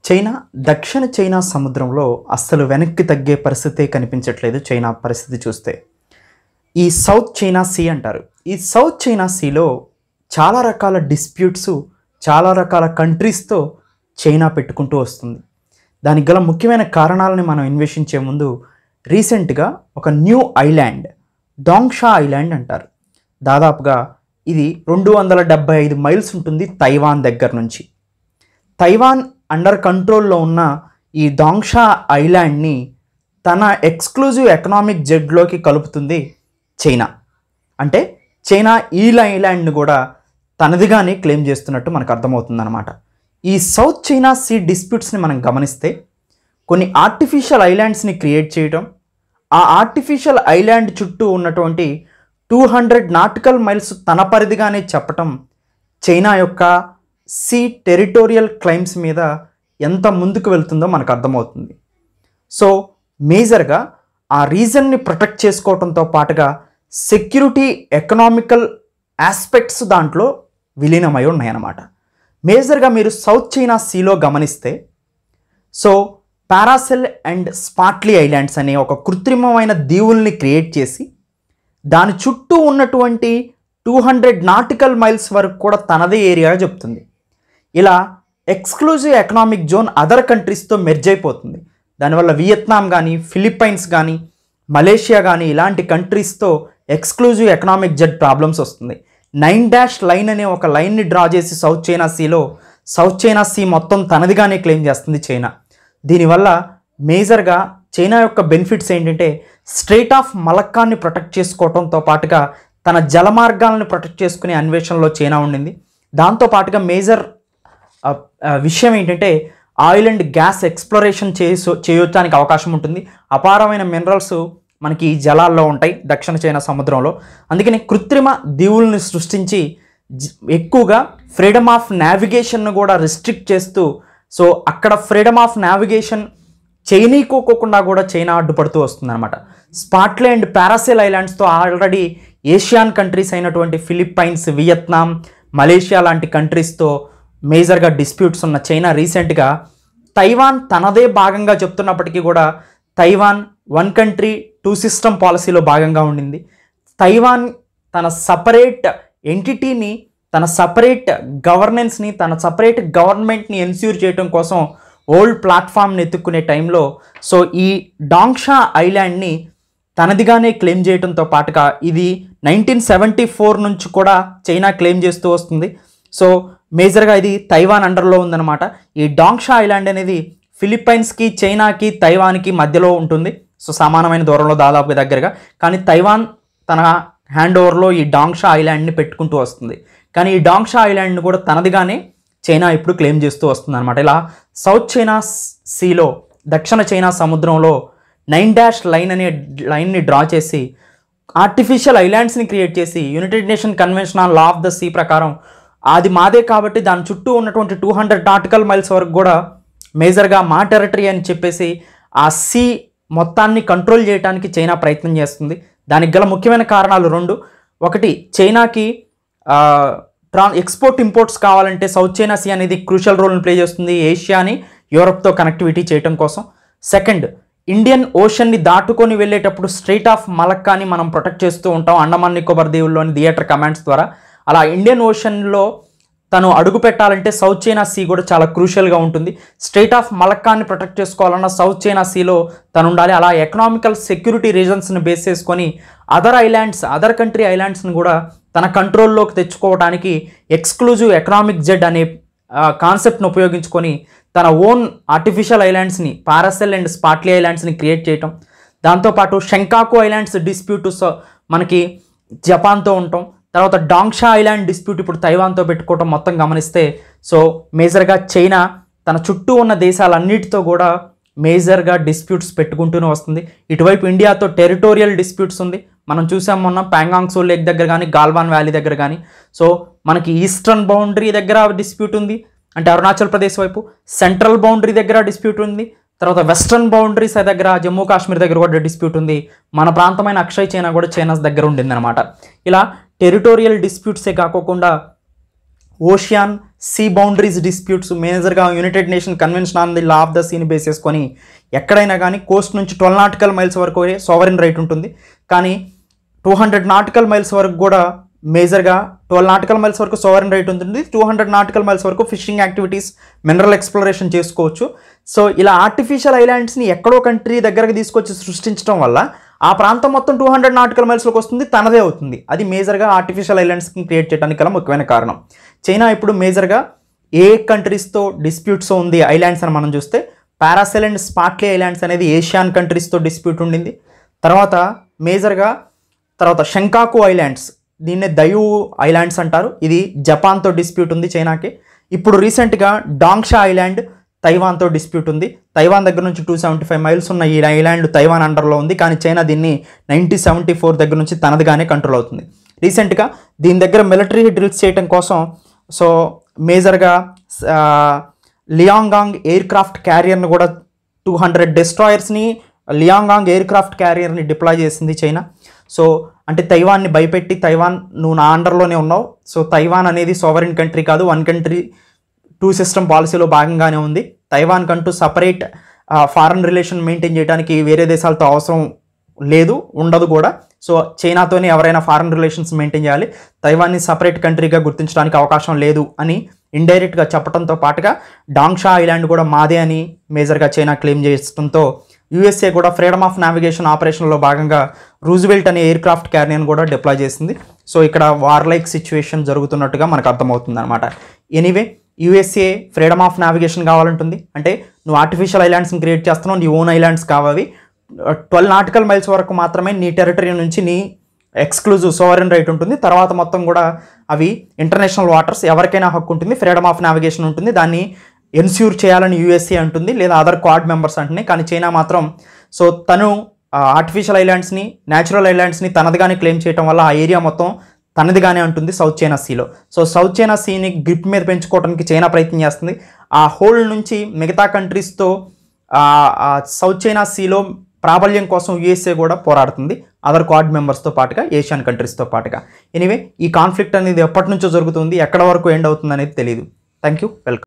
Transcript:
China దక్షిణ China సముద్రంలో అస్సలు వెనక్కి తగ్గే పరిస్థితే కనిపించట్లేదు. చైనా పరిస్థితి చూస్తే ఈ సౌత్ చైనా సీ అంటారు. ఈ సౌత్ చైనా సీలో చాలా రకాల డిస్ప్యూట్స్, చాలా రకాల కంట్రీస్తో చైనా పెట్టుకుంటూ వస్తుంది. దానికి గల ముఖ్యమైన కారణాలని మనం అన్వేషించే ముందు రీసెంట్గా ఒక న్యూ ఐలాండ్, డాంగ్షా ఐలాండ్ అంటారు. దాదాపుగా ఇది 275 మైల్స్ ఉంటుంది తైవాన్ దగ్గర నుంచి. తైవాన్ అండర్ కంట్రోల్లో ఉన్న ఈ డాంగ్షా ఐలాండ్ని తన ఎక్స్క్లూజివ్ ఎకనామిక్ జోన్లోకి కలుపుతుంది చైనా. అంటే చైనా ఈ ఐలాండ్ని కూడా తనదిగానే క్లెయిమ్ చేస్తున్నట్టు మనకు అర్థమవుతుందన్నమాట. ఈ సౌత్ చైనా సీ డిస్ప్యూట్స్ని మనం గమనిస్తే కొన్ని ఆర్టిఫిషియల్ ఐలాండ్స్ని క్రియేట్ చేయడం, ఆ ఆర్టిఫిషియల్ ఐలాండ్ చుట్టూ ఉన్నటువంటి 200 నాటికల్ మైల్స్ తన పరిధిగానే చెప్పటం చైనా యొక్క సీ టెరిటోరియల్ క్లైమ్స్ మీద ఎంత ముందుకు వెళ్తుందో మనకు అర్థమవుతుంది. సో మేజర్గా ఆ రీజన్ని ప్రొటెక్ట్ చేసుకోవడంతో పాటుగా సెక్యూరిటీ, ఎకనామికల్ ఆస్పెక్ట్స్ దాంట్లో విలీనమై ఉన్నాయన్నమాట. మేజర్గా మీరు సౌత్ చైనా సీలో గమనిస్తే so Paracel and Spratly islands అనే ఒక కృత్రిమమైన దీవుల్ని క్రియేట్ చేసి దాని చుట్టూ ఉన్నటువంటి 200 నాటికల్ మైల్స్ వరకు కూడా తనదే ఏరియాగా చెప్తుంది. ఇలా ఎక్స్క్లూజివ్ ఎకనామిక్ జోన్ అదర్ కంట్రీస్తో మెర్జ్ అయిపోతుంది. దానివల్ల వియత్నాం కానీ, ఫిలిప్పైన్స్ కానీ, మలేషియా కానీ ఇలాంటి కంట్రీస్తో ఎక్స్క్లూజివ్ ఎకనామిక్ జోన్ ప్రాబ్లమ్స్ వస్తుంది. 9 లైన్ అనే ఒక లైన్ని డ్రా చేసి సౌత్ చైనా సీలో సౌత్ చైనా సీ మొత్తం తనదిగానే క్లెయిమ్ చేస్తుంది చైనా. దీనివల్ల మేజర్గా చైనా యొక్క బెనిఫిట్స్ ఏంటంటే స్ట్రెయిట్ ఆఫ్ మలక్కాని ప్రొటెక్ట్ చేసుకోవడంతో పాటుగా తన జలమార్గాలను ప్రొటెక్ట్ చేసుకునే అన్వేషణలో చైనా ఉండింది. దాంతోపాటుగా మేజర్ విషయం ఏంటంటే ఆయిల్ అండ్ గ్యాస్ ఎక్స్ప్లోరేషన్ చేయడానికి అవకాశం ఉంటుంది. అపారమైన మినరల్స్ మనకి ఈ జలాల్లో ఉంటాయి దక్షిణ చైనా సముద్రంలో. అందుకని కృత్రిమ దీవుల్ని సృష్టించి ఎక్కువగా ఫ్రీడమ్ ఆఫ్ నావిగేషన్ను కూడా రిస్ట్రిక్ట్ చేస్తూ, సో అక్కడ ఫ్రీడమ్ ఆఫ్ నావిగేషన్ చేయనీకోకుండా కూడా చైనా అడ్డుపడుతూ వస్తుందన్నమాట. స్పాట్లీ అండ్ పారాసెల్ ఐలాండ్స్తో ఆల్రెడీ ఏషియన్ కంట్రీస్ అయినటువంటి ఫిలిప్పైన్స్, వియత్నాం, మలేషియా లాంటి కంట్రీస్తో మేజర్గా డిస్ప్యూట్స్ ఉన్న చైనా రీసెంట్గా తైవాన్ తనదే భాగంగా చెప్తున్నప్పటికీ కూడా తైవాన్ 1 కంట్రీ 2 సిస్టమ్ పాలసీలో భాగంగా ఉండింది. తైవాన్ తన సపరేట్ ఎంటిటీని, తన సపరేట్ గవర్నెన్స్ని, తన సపరేట్ గవర్నమెంట్ని ఎన్ష్యూర్ చేయడం కోసం ఓల్డ్ ప్లాట్ఫామ్ని ఎత్తుక్కునే టైంలో సో ఈ డాంగ్షా ఐలాండ్ని తనదిగానే క్లెయిమ్ చేయడంతో పాటుగా ఇది 1974 నుంచి కూడా చైనా క్లెయిమ్ చేస్తూ వస్తుంది. సో మేజర్గా ఇది తైవాన్ అండర్లో ఉందన్నమాట. ఈ డాంగ్షా ఐలాండ్ అనేది ఫిలిప్పైన్స్కి, చైనాకి, తైవాన్కి మధ్యలో ఉంటుంది. సో సమానమైన దూరంలో దాదాపు దగ్గరగా. కానీ తైవాన్ తన హ్యాండ్ ఓవర్లో ఈ డాంగ్షా ఐలాండ్ని పెట్టుకుంటూ వస్తుంది. కానీ ఈ డాంగ్షా ఐలాండ్ని కూడా తనదిగానే చైనా ఇప్పుడు క్లెయిమ్ చేస్తూ వస్తుంది అనమాట. ఇలా సౌత్ చైనా సీలో దక్షిణ చైనా సముద్రంలో 9 లైన్ అనే లైన్ని డ్రా చేసి ఆర్టిఫిషియల్ ఐలాండ్స్ని క్రియేట్ చేసి United Nation Convention on law of the sea ప్రకారం అది మాదే కాబట్టి దాని చుట్టూ ఉన్నటువంటి 200 నాటికల్ మైల్స్ వరకు కూడా మేజర్గా మా టెరిటరీ అని చెప్పేసి ఆ సీ మొత్తాన్ని కంట్రోల్ చేయడానికి చైనా ప్రయత్నం చేస్తుంది. దానికి గల ముఖ్యమైన కారణాలు 2. ఒకటి, చైనాకి ఎక్స్పోర్ట్ ఇంపోర్ట్స్ కావాలంటే సౌత్ చైనా సీ అనేది క్రూషియల్ రోల్ని ప్లే చేస్తుంది ఏషియాని యూరప్తో కనెక్టివిటీ చేయడం కోసం. సెకండ్, ఇండియన్ ఓషన్ని దాటుకొని వెళ్ళేటప్పుడు స్ట్రెయిట్ ఆఫ్ మలక్కాని మనం ప్రొటెక్ట్ చేస్తూ ఉంటాం అండమాన్ నికోబార్ దీవుల్లోని థియేటర్ కమాండ్స్ ద్వారా. అలా ఇండియన్ ఓషన్లో తను అడుగు పెట్టాలంటే సౌత్ చైనా సీ కూడా చాలా క్రూషియల్గా ఉంటుంది. స్ట్రెయిట్ ఆఫ్ మలక్కాని ప్రొటెక్ట్ చేసుకోవాలన్నా సౌత్ చైనా సీలో తను ఉండాలి. అలా ఎకనామికల్ సెక్యూరిటీ రీజన్స్ని బేస్ చేసుకొని అదర్ కంట్రీ ఐలాండ్స్ని కూడా తన కంట్రోల్లోకి తెచ్చుకోవడానికి ఎక్స్క్లూజివ్ ఎకనామిక్ జెడ్ అనే కాన్సెప్ట్ను ఉపయోగించుకొని తన ఓన్ ఆర్టిఫిషియల్ ఐలాండ్స్ని, పారాసెల్ అండ్ స్పాట్లీ ఐలాండ్స్ని క్రియేట్ చేయటం. దాంతోపాటు షెంకాకు ఐలాండ్స్ డిస్ప్యూట్ మనకి జపాన్తో ఉండటం, తర్వాత డాంగ్షా ఐలాండ్ డిస్ప్యూట్ ఇప్పుడు తైవాన్తో పెట్టుకోవటం మొత్తం గమనిస్తే సో మేజర్గా చైనా తన చుట్టూ ఉన్న దేశాలన్నిటితో కూడా మేజర్గా డిస్ప్యూట్స్ పెట్టుకుంటూనే వస్తుంది. ఇటువైపు ఇండియాతో టెరిటోరియల్ డిస్ప్యూట్స్ ఉంది. మనం చూసాం మొన్న ప్యాంగాంగ్ సో లేక్ దగ్గర కానీ, గాల్వాన్ వ్యాలీ దగ్గర కానీ. సో మనకి ఈస్టర్న్ బౌండరీ దగ్గర డిస్ప్యూట్ ఉంది, అంటే అరుణాచల్ ప్రదేశ్ వైపు. సెంట్రల్ బౌండరీ దగ్గర డిస్ప్యూట్ ఉంది. తర్వాత వెస్ట్రన్ బౌండరీస్ దగ్గర జమ్మూ కాశ్మీర్ దగ్గర కూడా డిస్ప్యూట్ ఉంది. మన ప్రాంతమైన అక్షయ్ చైనా కూడా చైనాస్ దగ్గర ఉండింది అనమాట. ఇలా టెరిటోరియల్ డిస్ప్యూట్సే కాకుండా ఓషియన్ సీ బౌండరీస్ డిస్ప్యూట్స్ మేజర్గా United Nation Convention on the law of the సీని బేస్ చేసుకొని ఎక్కడైనా కానీ కోస్ట్ నుంచి 12 నాటికల్ మైల్స్ వరకు సోవరెన్ రైట్ ఉంటుంది. కానీ 200 నాటికల్ మైల్స్ వరకు కూడా మేజర్గా 12 నాటికల్ మైల్స్ వరకు సోవరెన్ రైట్ ఉంటుంది. 200 నాటికల్ మైల్స్ వరకు ఫిషింగ్ యాక్టివిటీస్, మినరల్ ఎక్స్ప్లోరేషన్ చేసుకోవచ్చు. సో ఇలా ఆర్టిఫిషియల్ ఐలాండ్స్ని ఎక్కడో కంట్రీ దగ్గరకు తీసుకొచ్చి సృష్టించడం వల్ల ఆ ప్రాంతం మొత్తం 200 నాటికల్ మైల్స్లోకి వస్తుంది, తనదే అవుతుంది. అది మేజర్గా ఆర్టిఫిషియల్ ఐలాండ్స్ని క్రియేట్ చేయడానికి గల ముఖ్యమైన కారణం. చైనా ఇప్పుడు మేజర్గా ఏ కంట్రీస్తో డిస్ప్యూట్స్ ఉంది ఐలాండ్స్ అని మనం చూస్తే, పారాసెల్ అండ్ స్పాట్లీ ఐలాండ్స్ అనేది ఏషియన్ కంట్రీస్తో డిస్ప్యూట్ ఉండింది. తర్వాత మేజర్గా షంకాకు ఐలాండ్స్, దీన్నే దయూ ఐలాండ్స్ అంటారు, ఇది జపాన్తో డిస్ప్యూట్ ఉంది చైనాకి. ఇప్పుడు రీసెంట్గా డాంగ్షా ఐలాండ్ తైవాన్తో డిస్ప్యూట్ ఉంది. తైవాన్ దగ్గర నుంచి 275 మైల్స్ ఉన్న ఈ ఐలాండ్ తైవాన్ అండర్లో ఉంది. కానీ చైనా దీన్ని 1974 దగ్గర నుంచి తనదిగానే కంట్రోల్ అవుతుంది. రీసెంట్గా దీని దగ్గర మిలిటరీ డ్రిల్స్ చేయడం కోసం సో మేజర్గా లియాంగాంగ్ ఎయిర్ క్రాఫ్ట్ క్యారియర్ని కూడా 200 డెస్ట్రాయర్స్ని లియాంగాంగ్ ఎయిర్ క్రాఫ్ట్ క్యారియర్ని డిప్లాయ్ చేసింది చైనా. సో అంటే తైవాన్ని భయపెట్టి, తైవాన్ నువ్వు నా అండర్లోనే ఉన్నావు, సో తైవాన్ అనేది సోవరెన్ కంట్రీ కాదు, 1 కంట్రీ 2 సిస్టమ్ పాలసీలో భాగంగానే ఉంది. తైవాన్ కంటూ సపరేట్ ఫారెన్ రిలేషన్ మెయింటైన్ చేయడానికి వేరే దేశాలతో అవసరం లేదు, ఉండదు కూడా. సో చైనాతోనే ఎవరైనా ఫారెన్ రిలేషన్స్ మెయింటైన్ చేయాలి, తైవాన్ని సపరేట్ కంట్రీగా గుర్తించడానికి అవకాశం లేదు అని ఇండైరెక్ట్గా చెప్పడంతో పాటుగా డాంగ్షా ఐలాండ్ కూడా మాదే అని మేజర్గా చైనా క్లెయిమ్ చేయడంతో యూఎస్ఏ కూడా ఫ్రీడమ్ ఆఫ్ నావిగేషన్ ఆపరేషన్లో భాగంగా రూజ్వెల్ట్ అనే ఎయిర్ క్రాఫ్ట్ క్యారియర్ని కూడా డిప్లాయ్ చేసింది. సో ఇక్కడ వార్ లైక్ సిచ్యువేషన్ జరుగుతున్నట్టుగా మనకు అర్థమవుతుంది అనమాట. Anyway USA freedom of navigation కావాలంటుంది, అంటే నువ్వు ఆర్టిఫిషియల్ ఐలాండ్స్ని క్రియేట్ చేస్తున్నావు, నీ ఓన్ ఐలాండ్స్ కావాలి, 12 నాటికల్ మైల్స్ వరకు మాత్రమే నీ టెరిటరీ నుంచి నీ ఎక్స్క్లూజివ్ సోవరెన్ రైట్ ఉంటుంది. తర్వాత మొత్తం కూడా అవి ఇంటర్నేషనల్ వాటర్స్, ఎవరికైనా హక్కు ఉంటుంది, ఫ్రీడమ్ ఆఫ్ నావిగేషన్ ఉంటుంది, దాన్ని ఎన్ష్యూర్ చేయాలని యూఎస్ఏ అంటుంది, లేదా అదర్ క్వాడ్ మెంబర్స్ అంటున్నాయి. కానీ చైనా మాత్రం సో తను ఆర్టిఫిషియల్ ఐలాండ్స్ని, న్యాచురల్ ఐలాండ్స్ని తనదిగానే క్లెయిమ్ చేయడం వల్ల ఆ ఏరియా మొత్తం తనదిగానే ఉంటుంది సౌత్ చైనా సీలో. సో సౌత్ చైనా సీని గ్రిప్ మీద పెంచుకోవడానికి చైనా ప్రయత్నం చేస్తుంది. ఆ హోల్ నుంచి మిగతా కంట్రీస్తో సౌత్ చైనా సీలో ప్రాబల్యం కోసం యూఎస్ఏ కూడా పోరాడుతుంది, అదర్ క్వాడ్ మెంబర్స్తో పాటుగా, ఏషియన్ కంట్రీస్తో పాటుగా. ఎనీవే ఈ కాన్ఫ్లిక్ట్ అనేది ఎప్పటి నుంచో జరుగుతుంది, ఎక్కడ వరకు ఎండ్ అవుతుంది అనేది తెలియదు. Thank you, welcome.